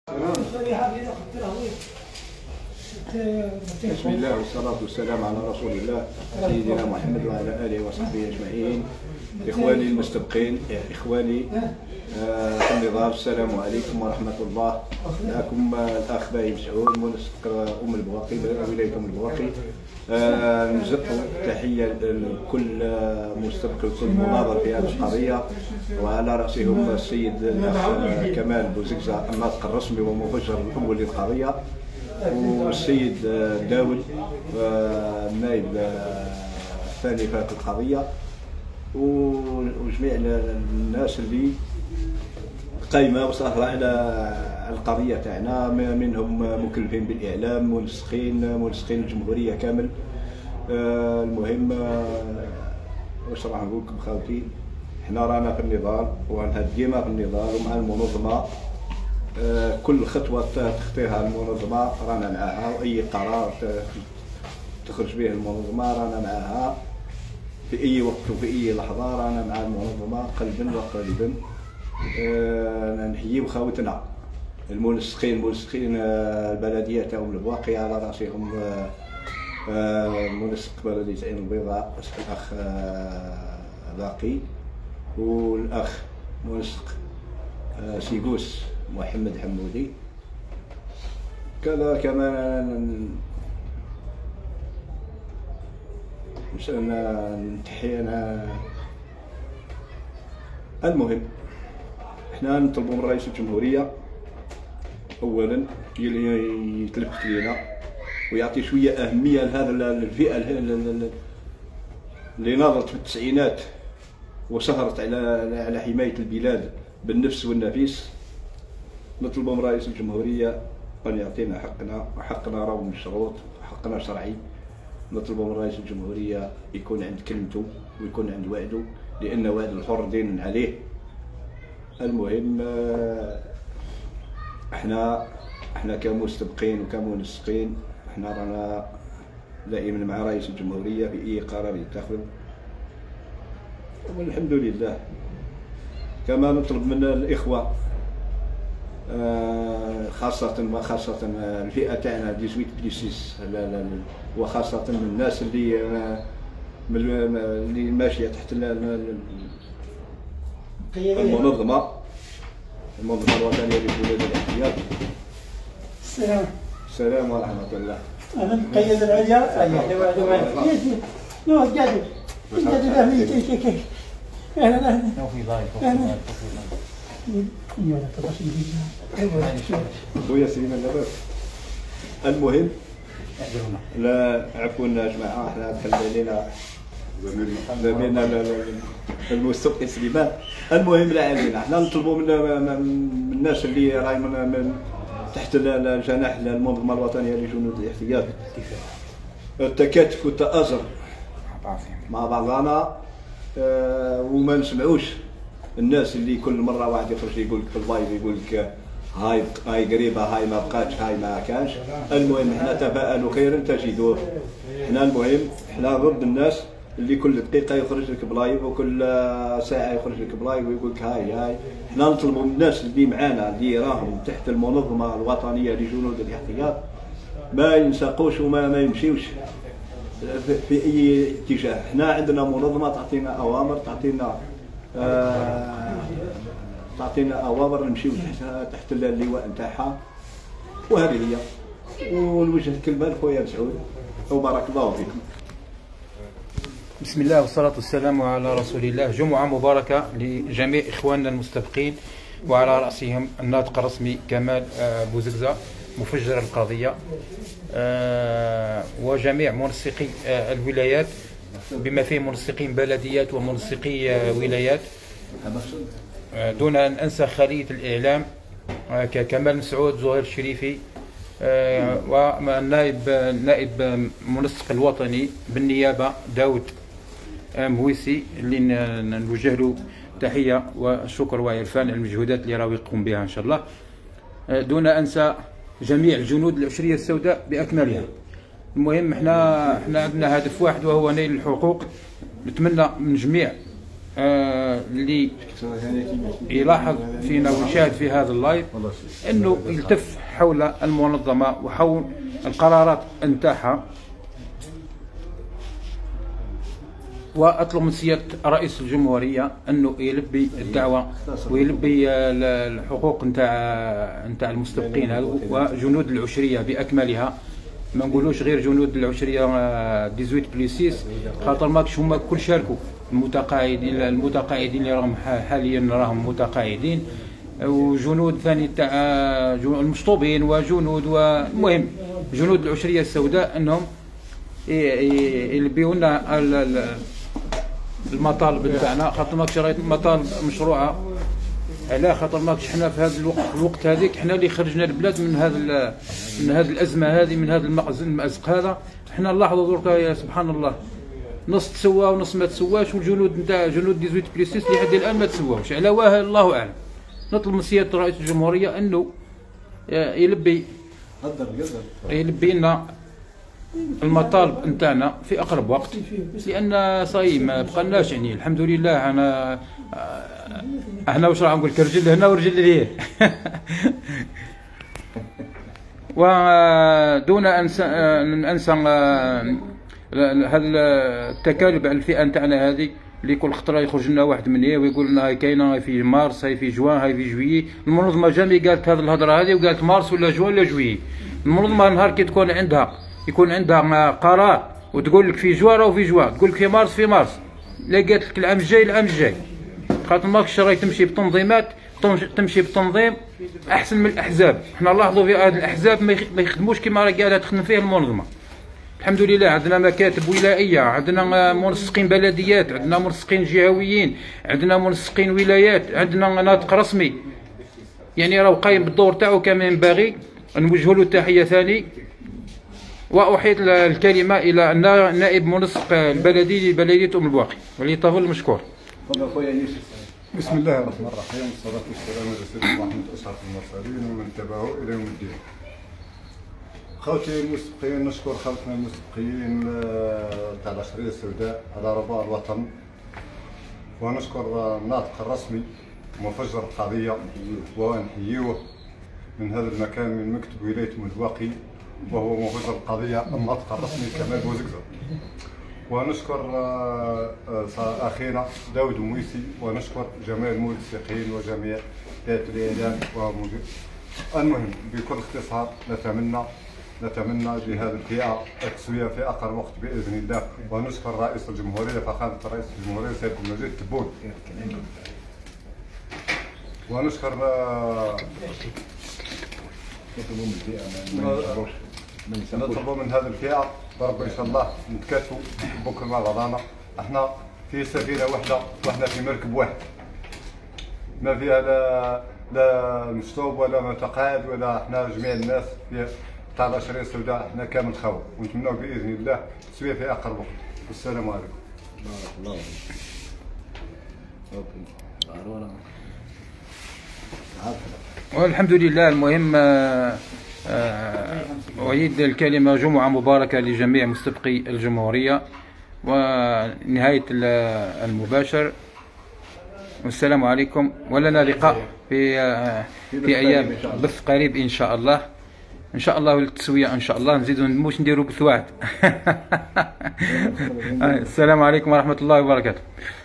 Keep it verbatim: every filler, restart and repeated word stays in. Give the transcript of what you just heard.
بسم الله والصلاة والسلام على رسول الله سيدنا محمد وعلى آله وصحبه أجمعين. إخواني المستبقين، إخواني في النظام، السلام عليكم ورحمة الله. معكم الأخ باهي مسعود منسق أم البواقي ولاية أم البواقي. نزق تحية لكل مستبقي وكل مناظر في هذه القضية، وعلى رأسهم السيد الأخ كمال بوزقزة الناطق الرسمي ومفجر الأول للقضية، والسيد داود النائب الثاني في هذه القضية، وجميع الناس اللي قايمة وسهرة على القضية تاعنا، منهم مكلفين بالإعلام، منسقين منسقين الجمهورية كامل. المهم واش راح نقول لكم خاوتي، حنا رانا في النضال ورانا ديما في النضال ومع المنظمة. كل خطوة تخطيها المنظمة رانا معاها، وأي قرار تخرج به المنظمة رانا معاها في أي وقت وفي أي لحظة، رانا مع المنظمة قلبا وقالبا. أه نحييو خاوتنا المنسقين منسقين البلدية تاع أم البواقي، على رأسهم أه منسق بلدية عين البيضاء الأخ باقي، والأخ منسق أه سيقوس محمد حمودي. كذا كمان نتحينا. المهم احنا نطلبوا من رئيس الجمهورية اولا يتلفت لينا ويعطي شويه اهميه لهذا الفئه اللي ناضت في التسعينات وسهرت على على حمايه البلاد بالنفس والنفيس. نطلبوا من رئيس الجمهورية أن يعطينا حقنا، وحقنا راه من الشروط، حقنا شرعي. نطلبوا من رئيس الجمهورية يكون عند كلمته ويكون عند وعده، لأن وعد الحر دين عليه. المهم احنا احنا كمستبقين وكمنسقين احنا رانا دائما مع رئيس الجمهورية في أي قرار يتخذ، والحمد لله. كما نطلب من الإخوة خاصة وخاصة الفئة تاعنا ثمانية عشر ستة، وخاصة من الناس اللي اللي ماشية تحت المنظمة المنظمة الوطنية للبلاد الاحتياط. السلام السلام ورحمة الله. أنا مقيد العليا أيوة نوض قادر قادر أهلي كي كي أهلا أهلا في ضايق ايوه خويا سليمان لاباس. المهم لا عفوا يا جماعه، احنا دخلنا علينا زميلنا المستبقي سليمان. المهم لا علينا، احنا نطلبوا من الناس اللي راهي من تحت الجناح المنظمه الوطنيه لجنود الاحتياط التكاتف والتآزر مع بعضنا، وما نسمعوش الناس اللي كل مره واحد يخرج يقول لك في اللايف يقول لك هاي هاي قريبه، هاي ما بقاتش، هاي ما كانش. المهم احنا تفاءلوا خيرا تجدوه. احنا المهم احنا ضد الناس اللي كل دقيقه يخرج لك بلايف وكل ساعه يخرج لك بلايف ويقول لك هاي هاي. احنا نطلبوا من الناس اللي معانا اللي راهم تحت المنظمه الوطنيه لجنود الاحتياط ما ينساقوش وما ما يمشيوش في اي اتجاه. احنا عندنا منظمه تعطينا اوامر، تعطينا آه، تعطينا اوامر نمشيو تحت تحت اللواء نتاعها، وهذه هي. ونوجه الكلمه لخويا مسعود وبارك الله فيكم. بسم الله والصلاة والسلام على رسول الله. جمعة مباركة لجميع إخواننا المستبقين، وعلى رأسهم الناطق الرسمي كمال بوزقزة مفجر القضية، وجميع منسقي الولايات بما فيه منسقين بلديات ومنسقي ولايات، دون أن أنسى خلية الإعلام ككمال مسعود، زهير الشريفي، والنائب نائب منسق الوطني بالنيابة داود مويسي، اللي نوجه له تحية والشكر وعرفان المجهودات اللي راهو يقوم بها إن شاء الله، دون أنسى جميع الجنود العشرية السوداء بأكملها. المهم احنا احنا عندنا هدف واحد وهو نيل الحقوق. نتمنى من جميع آه اللي يلاحظ فينا ويشاهد في هذا اللايف انه يلتف حول المنظمه وحول القرارات نتاعها. واطلب من سياده رئيس الجمهوريه انه يلبي الدعوه ويلبي الحقوق نتاع نتاع المستبقين هذو وجنود العشريه باكملها. ما نقولوش غير جنود العشريه ثمانية عشر بلس ستة، خاطر ماكش هما الكل شاركوا. المتقاعدين المتقاعدين اللي راهم حاليا راهم متقاعدين، وجنود ثاني تاع المشطوبين وجنود، والمهم جنود العشريه السوداء انهم يلبيوا لنا المطالب نتاعنا، خاطر ماكش راهي مطالب مشروعه. علاه خاطر ماكش حنا في هذا الوقت الوقت هذيك حنا اللي خرجنا البلاد من هذا من هذه الازمه هذه، من هذا المأزق هذا. حنا نلاحظوا دركا يا سبحان الله نص تسوى ونص ما تسواش، والجنود نتاع جنود ثمانية عشر بلس ستة لحد الان ما تسواوش. على واه الله اعلم. نطلب من سياده رئيس الجمهوريه انه يلبي يلبي لنا المطالب نتاعنا في اقرب وقت، لان صاي ما بقناش. يعني الحمد لله انا احنا واش راح نقول لك، رجل هنا ورجل ليه. ودون ان انسى هذا التكالب على الفئه نتاعنا هذه، اللي كل خطره يخرج لنا واحد من هي ويقول لنا هاي كاينه، هاي في مارس، هاي في جوان، هاي في جويي. المنظمه جامي قالت هذه الهضره هذه وقالت مارس ولا جوان ولا جويي. المنظمه نهار كي تكون عندها يكون عندها قرار وتقول لك في جوان او في جوان، تقول لك في مارس في مارس، لا قالت لك العام الجاي العام الجاي. خاطر ماكش راهي تمشي بتنظيمات، تمشي بتنظيم احسن من الاحزاب. حنا نلاحظوا في هذه الاحزاب ما يخدموش كما راه قاعده تخدم فيه المنظمه. الحمد لله عندنا مكاتب ولائيه، عندنا منسقين بلديات، عندنا منسقين جهويين، عندنا منسقين ولايات، عندنا ناطق رسمي. يعني راه قايم بالدور تاعو كما ينبغي. نوجه له تحيه ثاني، واحيل الكلمه الى نائب منسق البلدي لبلديه ام البواقي وليطفل مشكور. تفضل خويا يوسف. بسم الله الرحمن الرحيم، والصلاه والسلام على سيدنا محمد اشرف المرسلين ومن تبعه الى يوم الدين. خوتي المستبقين، نشكر خوتنا المستبقين تاع العشريه السوداء على رباء الوطن، ونشكر الناطق الرسمي مفجر القضيه ونحييه من هذا المكان من مكتب ولايه ام البواقي، وهو مفجر القضيه الناطق الرسمي كمال بوزقزق. ونشكر اخينا داود مويسي، ونشكر جميع المنسقين وجميع هيئه الاعلام. المهم بكل اختصار نتمنى نتمنى لهذه الفئه التسويه في اقرب وقت باذن الله. ونشكر رئيس الجمهوريه فخامه رئيس الجمهوريه سيد المجيد تبون. ونشكر نطلبوا من هذه الفئه برب ان شاء الله نتكاتفوا بكره مع بعضنا. احنا في سفينه واحده واحنا في مركب واحد، ما فيها لا لا مشطوب ولا متقاعد ولا احنا جميع الناس في تاع العشريه السوداء احنا كامل خاوه، ونتمنوا باذن الله تسويه في اقرب وقت. والسلام عليكم. بارك الله فيك. والحمد لله. المهم أعيد الكلمة جمعة مباركة لجميع مستبقي الجمهورية ونهاية المباشر، والسلام عليكم. ولنا لقاء في في أيام بث قريب إن شاء الله. إن شاء الله التسوية إن شاء الله نزيدوا مش نديروا بث واحد. السلام عليكم ورحمة الله وبركاته.